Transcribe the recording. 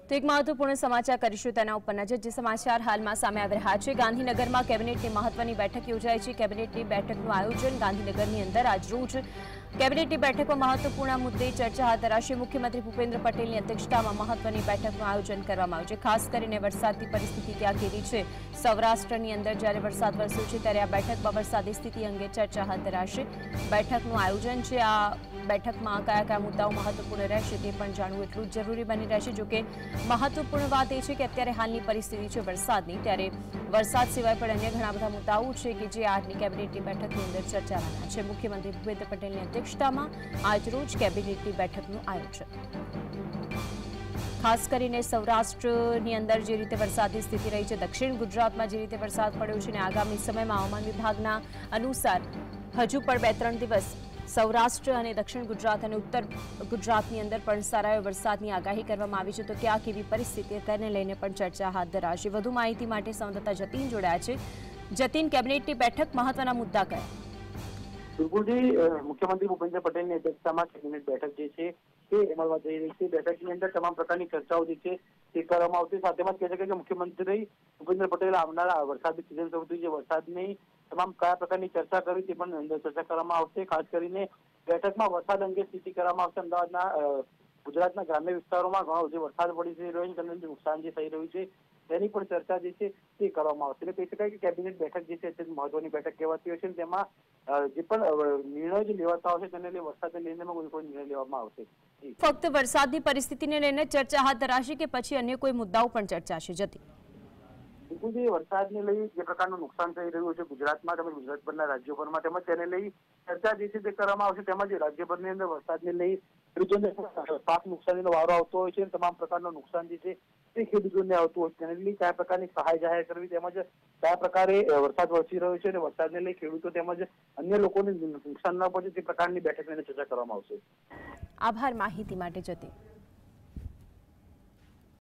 તો એક મહત્વપૂર્ણ સમાચાર કરીશું તેના ઉપર નજર। જે સમાચાર હાલમાં સામે આવી રહ્યા છે, ગાંધીનગરમાં કેબિનેટની મહત્વની બેઠક યોજાઈ છે। કેબિનેટની બેઠકનું આયોજન ગાંધીનગરની અંદર આજરોજ કેબિનેટની બેઠકમાં મહત્વપૂર્ણ મુદ્દે ચર્ચા હાથ ધરાશે। મુખ્યમંત્રી ભૂપેન્દ્ર પટેલની અધ્યક્ષતામાં મહત્વની બેઠકનું આયોજન કરવામાં આવ્યું છે। ખાસ કરીને વરસાદની પરિસ્થિતિ ત્યાં કેવી છે, સૌરાષ્ટ્રની અંદર જ્યારે વરસાદ વરસ્યો છે ત્યારે આ બેઠકમાં વરસાદી સ્થિતિ અંગે ચર્ચા હાથ ધરાશે। બેઠકનું આયોજન છે, આ બેઠકમાં કયા કયા મુદ્દાઓ મહત્વપૂર્ણ રહેશે તે પણ જાણવું એટલું જ જરૂરી બની રહેશે। જોકે મહત્વપૂર્ણ વાત એ છે કે અત્યારે હાલની પરિસ્થિતિ છે વરસાદની, ત્યારે વરસાદ સિવાય પણ અન્ય ઘણા બધા મુદ્દાઓ છે કે જે આજની કેબિનેટની બેઠકની અંદર ચર્ચાવાના છે। મુખ્યમંત્રી ભૂપેન્દ્ર પટેલની અધ્યક્ષતામાં આજરોજ કેબિનેટની બેઠકનું આયોજન। ખાસ કરીને સૌરાષ્ટ્રની અંદર જે રીતે વરસાદની સ્થિતિ રહી છે, દક્ષિણ ગુજરાતમાં જે રીતે વરસાદ પડ્યો છે અને આગામી સમયમાં હવામાન વિભાગના અનુસાર હજુ પણ 2-3 દિવસ સૌરાષ્ટ્ર અને દક્ષિણ ગુજરાત અને ઉત્તર ગુજરાતની અંદર પણ સારા એવા વરસાદની આગાહી કરવામાં આવી છે। તો ક્યાં કેવી પરિસ્થિતિ તેને લઈને પણ ચર્ચા હાથ ધરાશે। વધુ માહિતી માટે સંવાદદાતા જતીન જોડાયા છે। જતીન, કેબિનેટની બેઠક, મહત્વના મુદ્દા કયા? બિલકુલ જી, મુખ્યમંત્રી ભૂપેન્દ્ર પટેલની અધ્યક્ષતામાં કેબિનેટ બેઠક જે છે તે અમલમાં જઈ રહી છે। બેઠકની અંદર તમામ પ્રકારની ચર્ચાઓ જે છે તે કરવામાં આવશે। સાથેમાં કહી શકાય કે મુખ્યમંત્રી ભૂપેન્દ્ર પટેલ આવનારા વરસાદની સિઝન શરૂ થઈ છે, વરસાદની તમામ કયા પ્રકારની ચર્ચા કરવી તે પણ અંદર ચર્ચા કરવામાં આવશે। ખાસ કરીને બેઠકમાં વરસાદ અંગે સ્થિતિ કરવામાં આવશે। અમદાવાદના ગુજરાતના ગ્રામ્ય વિસ્તારોમાં ઘણો જે વરસાદ પડી રહ્યો છે તેનું નુકસાન જે થઈ રહ્યું છે તેની પણ ચર્ચા જે છે તે કરવામાં આવશે। એટલે કહી શકાય કે કેબિનેટ બેઠક જે છે તે મહત્વની બેઠક કહેવાતી હોય છે। તેમાં જે પણ નિર્ણયો જે લેવાતા આવશે તેને લઈને વરસાદને લઈને કોઈ નિર્ણય લેવામાં આવશે। ફક્ત વરસાદની પરિસ્થિતિને લઈને ચર્ચા હાથ ધરાશે કે પછી અન્ય કોઈ મુદ્દાઓ પણ ચર્ચાશે? જતી, બિલકુલ જે વરસાદને લઈ જે પ્રકારનું નુકસાન થઈ રહ્યું છે ગુજરાતમાં તેમજ ગુજરાતભરના રાજ્યોભરમાં, તેમજ તેને લઈ ચર્ચા જે છે તે કરવામાં આવશે। તેમજ રાજ્યભરની અંદર વરસાદને લઈ ખેડૂતોને પાક નુકસાનીનો વારો આવતો હોય છે, તમામ પ્રકારનું નુકસાન જે છે તે ખેડૂતોને આવતું હોય છે, તેને લઈ કયા પ્રકારની સહાય જાહેર કરવી, તેમજ કયા પ્રકારે વરસાદ વરસી રહ્યો છે અને વરસાદને લઈ ખેડૂતો તેમજ અન્ય લોકોને નુકસાન ન પહોંચે તે પ્રકારની બેઠકની ચર્ચા કરવામાં આવશે। આભાર માહિતી માટે જતી।